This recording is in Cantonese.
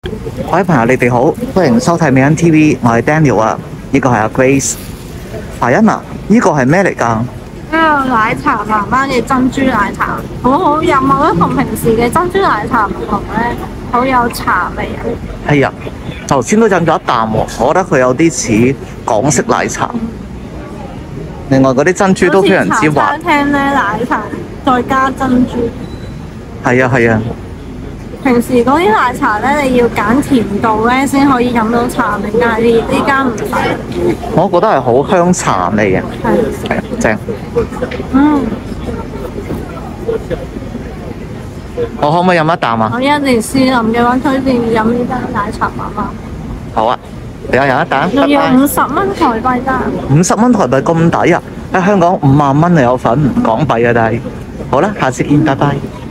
各位朋友，你哋好，歡迎收睇美恩 TV，我係 Daniel 啊，呢個係阿 Grace。阿欣啊，呢個係咩嚟㗎？ 呢個奶茶媽媽嘅珍珠奶茶，好好飲啊！我覺得同平時嘅珍珠奶茶唔同咧，好有茶味啊！ 係啊，頭先都飲咗一啖喎，我覺得佢有啲似港式奶茶。另外嗰啲珍珠都非常之滑。 好似茶餐廳咧奶茶再加珍珠。 係啊係啊。 平時嗰啲奶茶咧，你要揀甜度咧先可以飲到茶味，但係呢間唔使。 我覺得係好香茶味啊！係啊，正。我可唔可以飲一啖啊？ 我一年試林嘅話，推薦飲呢間奶茶媽媽。 好啊，你有飲一啖？ 仲要50蚊台幣㗎。 50蚊台幣咁抵啊！喺香港50,000蚊就有份港幣啊，但係好啦，下次見，拜拜。